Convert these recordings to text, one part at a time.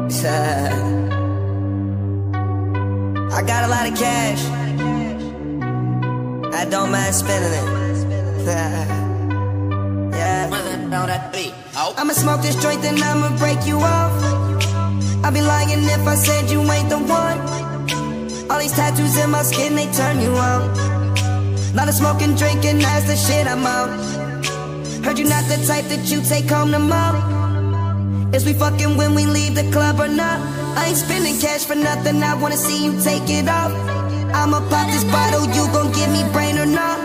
I got a lot of cash. I don't mind spending it. Yeah. I'ma smoke this joint, then I'ma break you off. I'd be lying if I said you ain't the one. All these tattoos in my skin, they turn you on. Lot of smoking, drinking, that's the shit I'm on. Heard you not the type that you take home to mom. Is we fucking when we leave the club or not? I ain't spending cash for nothing, I wanna see you take it off. I'ma pop this bottle, you gon' give me brain or not?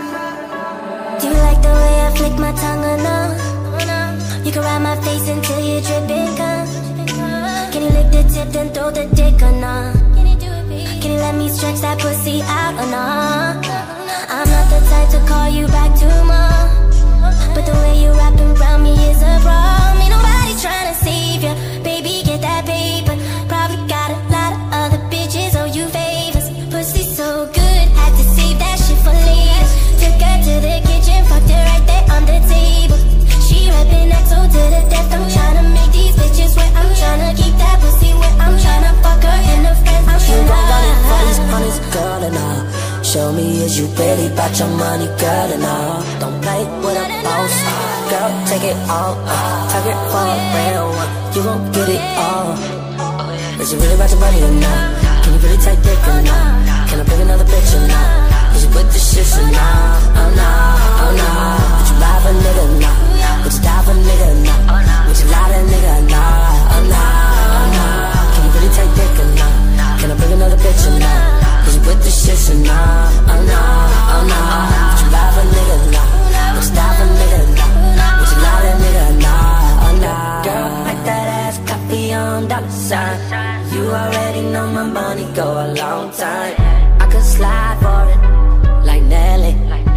Do you like the way I flick my tongue or not? You can ride my face until you're dripping, come. Can you lick the tip then throw the dick or not? Can you let me stretch that pussy out or not? I'm not the type to call you back too much, but the way you wrapping around me is a problem. Ain't nobody tryna save ya, baby, get that paper. Probably got a lot of other bitches owe you favors. Pussy so good, had to save that shit for later. Took her to the kitchen, fucked her right there on the table. She reppin' XO to the death. I'm tryna make these bitches wet. I'm tryna keep that pussy wet. I'm tryna fuck her in the face. I'm you gon' run it for these honeys, girl, and all. Show me is you really bout your money, girl, and all. Don't play with a boss, girl, take it all. Target for a real one, you gon' get it all. Is you really about your money or not? Can you really take dick or not? Can I bring another bitch or not? Is you with the shit or not? Oh no, oh no. Would you lie for a nigga or not? Would you die for a nigga or not? Would you lie to a nigga or not? Oh no, oh no. Can you really take dick or not? Can I bring another bitch or not? Is you with the shit or not? Oh no, oh no. Would you lie for a nigga or not? Would you die for a nigga or not? Would you lie to a nigga or not? Oh no. Girl, like that ass coffee on $. You already know my money go a long time. I could slide for it, like Nelly.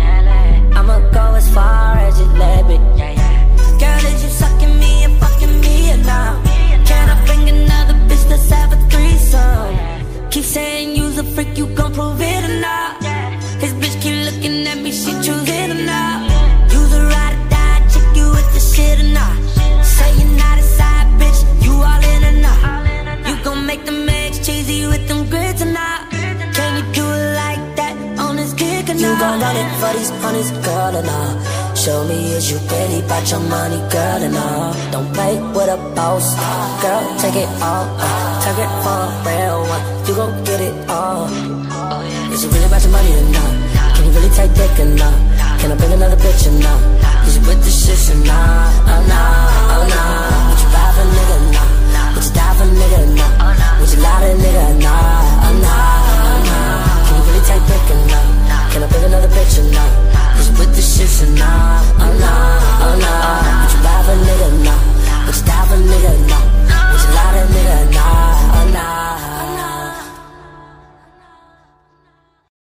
I'ma go as far as you let me. Girl, is you sucking me and fucking me or not? Can I bring another bitch, let's have a threesome? Keep saying you's a freak, you gon' prove it or not? This bitch keep looking at me, she choose it or not? You's a ride or die chick, you with the shit or not? Say you're not a side bitch, you all in or not? You gon' make them eggs cheesy with them grits or not? Can you do it like that on this kick or not? You gon' run it for these honeys, girl, or not? Show me is you really bout your money, girl, or not? Don't play with a boss, girl, take it all. Target for a real one, you gon' get it all. Is you really bout your money or not? Can you really take dick or not? Can I bring another bitch or not? Is you with the shit or not? Oh no, oh no. Would you buy for a nigga or not?